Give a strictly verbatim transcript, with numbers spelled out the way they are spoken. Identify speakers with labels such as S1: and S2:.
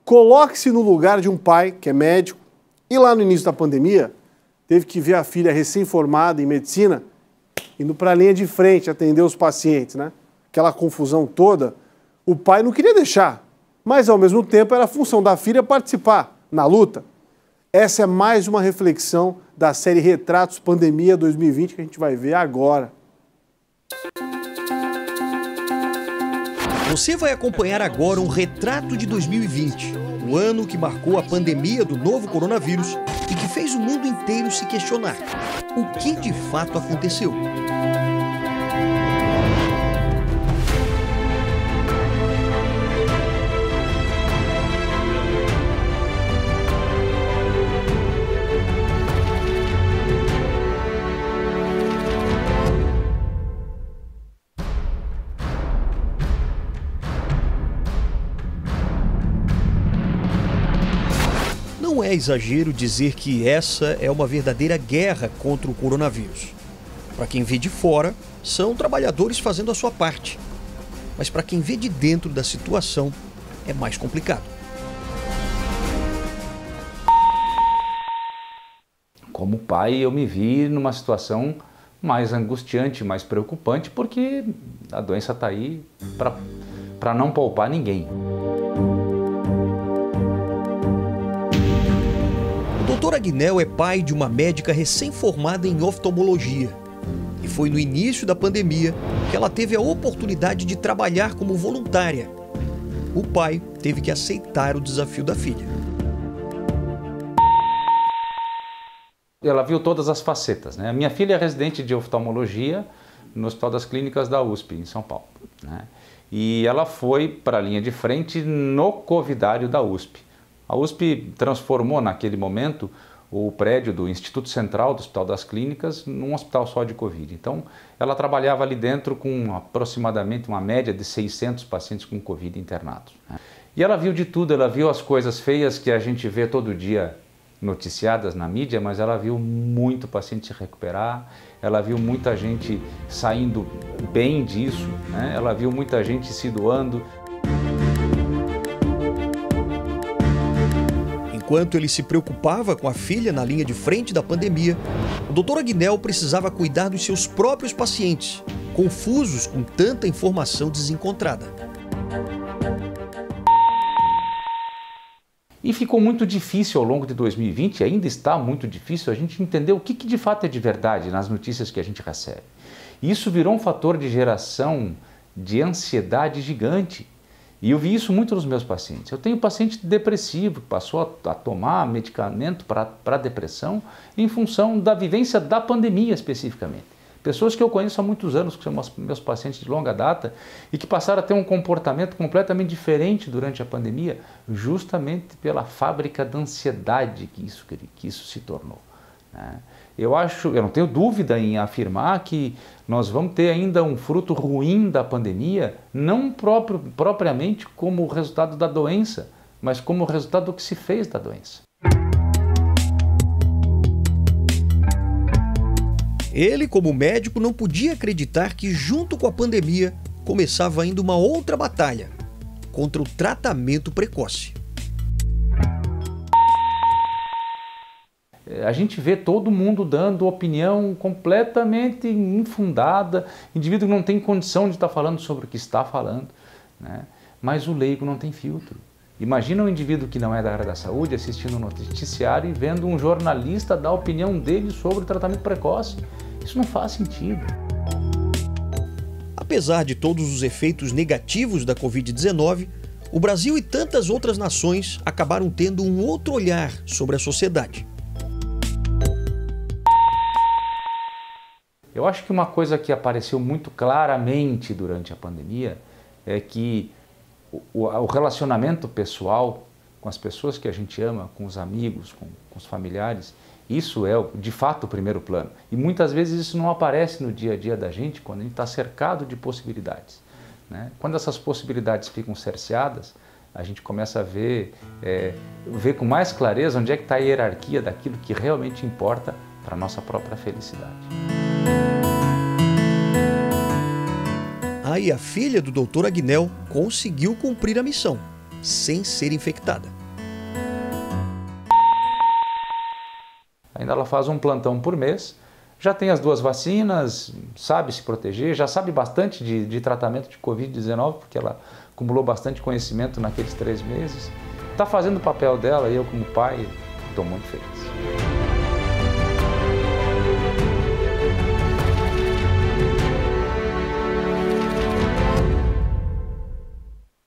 S1: Coloque-se no lugar de um pai que é médico e lá no início da pandemia teve que ver a filha recém-formada em medicina indo para a linha de frente atender os pacientes, né? Aquela confusão toda, o pai não queria deixar, mas ao mesmo tempo era a função da filha participar na luta. Essa é mais uma reflexão da série Retratos Pandemia dois mil e vinte que a gente vai ver agora.
S2: Você vai acompanhar agora um retrato de dois mil e vinte, o ano que marcou a pandemia do novo coronavírus e que fez o mundo inteiro se questionar o que de fato aconteceu. Não é exagero dizer que essa é uma verdadeira guerra contra o coronavírus. Para quem vê de fora, são trabalhadores fazendo a sua parte. Mas para quem vê de dentro da situação, é mais complicado.
S3: Como pai, eu me vi numa situação mais angustiante, mais preocupante, porque a doença está aí para não poupar ninguém.
S2: O doutor Aguinel é pai de uma médica recém-formada em oftalmologia. E foi no início da pandemia que ela teve a oportunidade de trabalhar como voluntária. O pai teve que aceitar o desafio da filha.
S3: Ela viu todas as facetas, né? A minha filha é residente de oftalmologia no Hospital das Clínicas da U S P, em São Paulo, né? E ela foi para a linha de frente no covidário da U S P. A U S P transformou naquele momento o prédio do Instituto Central do Hospital das Clínicas num hospital só de Covid. Então, ela trabalhava ali dentro com aproximadamente uma média de seiscentos pacientes com Covid internados. E ela viu de tudo, ela viu as coisas feias que a gente vê todo dia noticiadas na mídia, mas ela viu muito paciente se recuperar, ela viu muita gente saindo bem disso, né? Ela viu muita gente se doando.
S2: Enquanto ele se preocupava com a filha na linha de frente da pandemia, o doutor Aguinel precisava cuidar dos seus próprios pacientes, confusos com tanta informação desencontrada.
S3: E ficou muito difícil ao longo de dois mil e vinte, ainda está muito difícil, a gente entender o que, que de fato é de verdade nas notícias que a gente recebe. E isso virou um fator de geração de ansiedade gigante. E eu vi isso muito nos meus pacientes. Eu tenho paciente depressivo que passou a, a tomar medicamento para depressão em função da vivência da pandemia especificamente. Pessoas que eu conheço há muitos anos, que são meus pacientes de longa data e que passaram a ter um comportamento completamente diferente durante a pandemia, justamente pela fábrica da ansiedade que isso, que isso se tornou, né? Eu acho, eu não tenho dúvida em afirmar que nós vamos ter ainda um fruto ruim da pandemia, não próprio, propriamente como resultado da doença, mas como resultado do que se fez da doença.
S2: Ele, como médico, não podia acreditar que, junto com a pandemia, começava ainda uma outra batalha contra o tratamento precoce.
S3: A gente vê todo mundo dando opinião completamente infundada, indivíduo que não tem condição de estar falando sobre o que está falando, né? Mas o leigo não tem filtro. Imagina um indivíduo que não é da área da saúde assistindo um noticiário e vendo um jornalista dar a opinião dele sobre o tratamento precoce. Isso não faz sentido.
S2: Apesar de todos os efeitos negativos da Covid dezenove, o Brasil e tantas outras nações acabaram tendo um outro olhar sobre a sociedade.
S3: Eu acho que uma coisa que apareceu muito claramente durante a pandemia é que o, o relacionamento pessoal com as pessoas que a gente ama, com os amigos, com, com os familiares, isso é de fato o primeiro plano. E muitas vezes isso não aparece no dia a dia da gente quando a gente está cercado de possibilidades, né? Quando essas possibilidades ficam cerceadas, a gente começa a ver, é, ver com mais clareza onde é que está a hierarquia daquilo que realmente importa para a nossa própria felicidade.
S2: Aí a filha do doutor Aguinel conseguiu cumprir a missão. sem ser infectada.
S3: Ainda ela faz um plantão por mês, já tem as duas vacinas, sabe se proteger, já sabe bastante de, de tratamento de covid dezenove, porque ela acumulou bastante conhecimento naqueles três meses. Está fazendo o papel dela e eu, como pai, estou muito feliz.